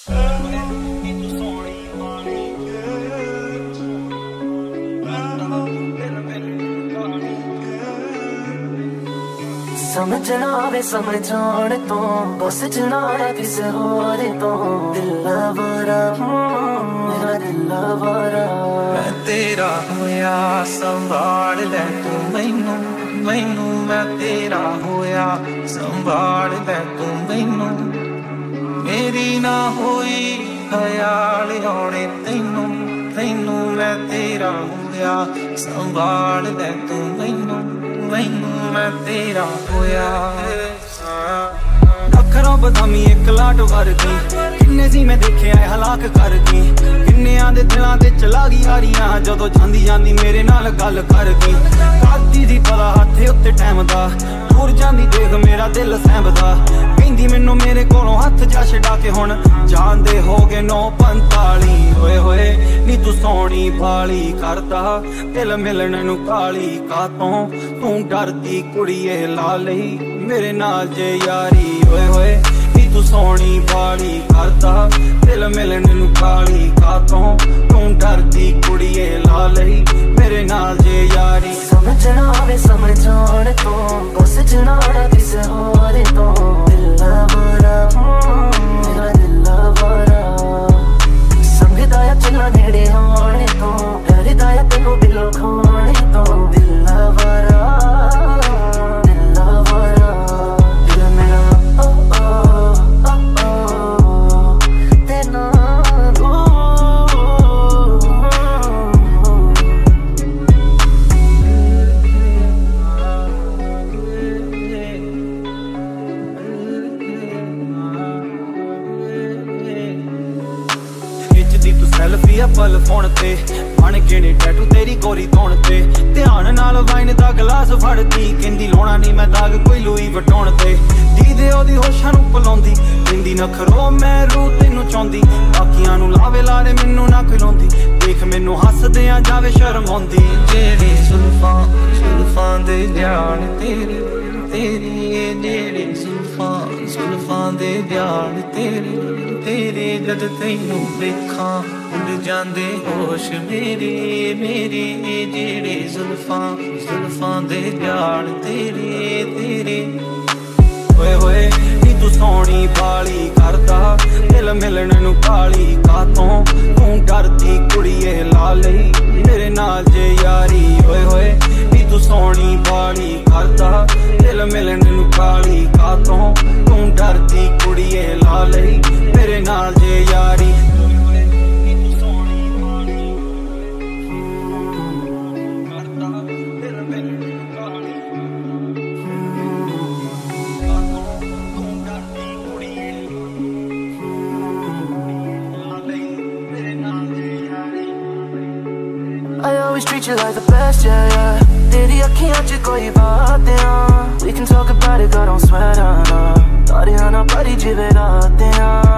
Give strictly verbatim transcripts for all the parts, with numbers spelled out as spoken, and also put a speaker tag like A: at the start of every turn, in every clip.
A: समझना वे समझाने तो बस जनाना किसे होर तो दिल वारा मेरा दिल वारा मैं तेरा होया संभाल ले तू मैनू मैनू मैं तेरा होया संभाल ले तू मैनू मेरी ना होई ख्याल आने तैनू तैनू मैं तेरा होया संभाल ले तू मैनू मैनू मैं तेरा होया अखरों बदामी एक लाट वर्गी किन्ने सी मैं देखे आए हलाक कर दी किन्नियां दे दिलां ते चला गई यारियां जदों जांदी जांदी मेरे नाल गल कर गई काती दी पता हत्थे उत्ते टाइम दा दूर जांदी देख मेरा दिल सैंबदा कहंदी मैनू मेरे कोलों हत्थ जा छड़ा के हुण जांदे हो गए नौ पंताली होए होए नी तू सोहनी भाली करदा दिल मिलन नू काली कातों तू डरदी कुड़िए ला लई मेरे नाल जे यारी होए होए नी तू सोहनी भाली करदा दिल मिलन नू काली कातों तू डरदी कुड़िए ला लई मेरे नाल जे यारी समझना वे समझाने तो बस जनाना किसे होर तो दिल वारा मेरा दिल वारा संगदा या चलना नेड़े आने तो डरदा या तेनू बिलो खाने तो दिल वारा दिल वारा दिल मेरा ओ ओ ओ ओ तेना सेल्फी पल फोन ते बन के ने टैटू तेरी गोरी धोन ते ध्यान नाल वाइन दा गिलास फड़दी कहंदी लोना नहीं मैं दाग कोई लुई वटोण ते दीदे ओदी होशां नू पलाउंदी दिंदी नखरो मैं रू तैनू चाहुंदी बाकियां नू लावे लारे मैनू ना खिलाउंदी देख मैनू हसदे आ जावे शर्म आउंदी जेड़ी सुल्फां सुल्फां दे जान तेरी तेरी जेड़ी सुल्फां सुल्फां दे जान तेरी तेरे जद तैनू देखा उड़ जांदे होश मेरे मेरे जेड़े जुल्फां जुल्फां दे जान तेरे तेरे होए होए नी तू सोहनी भाली करदा दिल मिलन नू काली कातों तू डरदी कुड़िए ला लई मेरे नाल जे यारी होए होए नी तू सोहनी भाली करदा दिल मिलन नू काली कातों तू डरदी कुड़िए ला लई मेरे नाल जे यारी I always treat you like the best, yeah, yeah. तेरी अखियां च कोई बातें We can talk about it, girl, don't sweat, ना तारियां ना भरी जिवे रातें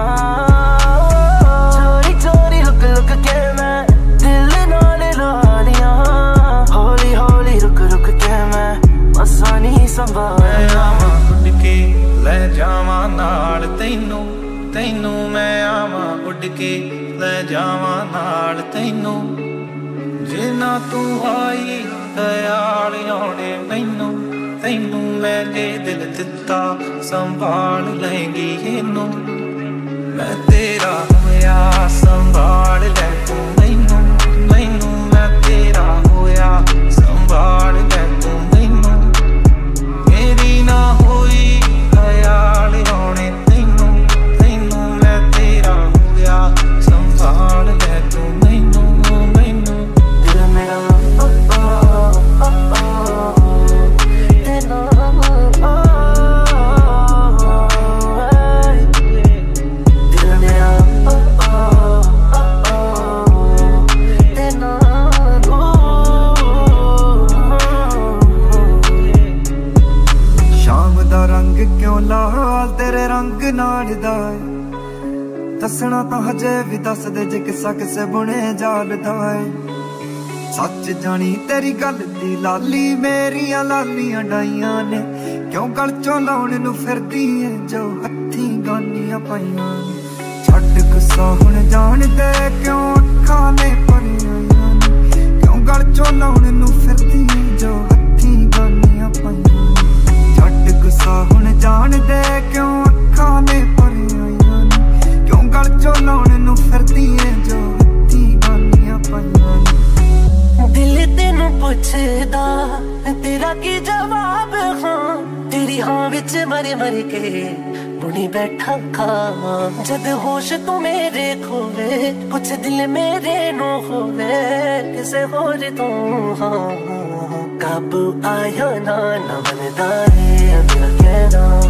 A: चोरी चोरी लुक लुक के मैं दिल नाल ला लिया हौली हौली रुक रुक के मैं मसा नहीं संभालिया उड़ के ले जावां नाल तैनू तैनू मैं आवां उड़ के ले जावां नाल तैनू जिना तू आई ख्याल आने मैनू तैनू मैं जे दिल दिता संभाल लेंगी इनू मैं तेरा होया संभाल ले तू मैनू मैनू मैं तेरा होया संभाल ले तू मैनू मेरी ना होई ख्याल आने तैनू तैनू मैं तेरा होया संभाल ले तू मैनू मैनू दिल मेरा ओ ओ ओ ओ तेना दिल मेरा ओ ओ ओ तेना शाम दा रंग क्यों लाल तेरे रंग नाल दा दसना तां हजे भी दस दे जे किसा किसे बुने जाल दा सच जानी तेरी गल दी लाली मेरिया लालियां डाइयां ने क्यों गल चों लाउण नू फिरदी है जो हत्थी गानियां पाइयां
B: ਛੱਡ ਗੁੱਸਾ ਹੁਣ ਜਾਣ ਦੇ क्यों ਅੱਖਾਂ ਨੇ ਭਰੀਆਂ ਨੀ क्यों ਗਲ ਚੋਂ ਲਾਉਣ ਨੂੰ ਫਿਰਦੀ ਜੋ ਹੱਥੀਂ ਗਾਨੀਆਂ ਪਾਈਆਂ ਛੱਡ ਗੁੱਸਾ ਹੁਣ ਜਾਣ ਦੇ क्यों ਅੱਖਾਂ ਨੇ ਭਰੀਆਂ ਨੀ क्यों ਗਲ ਚੋਂ ਲਾਉਣ ਨੂੰ ਫਿਰਦੀ ਜੋ ਹੱਥੀਂ ਗਾਨੀਆਂ ਪਾਈਆਂ
C: दिल तेनू पुछदा तेरा की जवाब हाँ तेरी हाँ विच मर मर के बुनी बैठा खा जद होश तू मेरे खोवे कुछ दिल मेरे नो होवे किसे होर तू हाँ काबू आया ना ना मनदा है मेरा कहना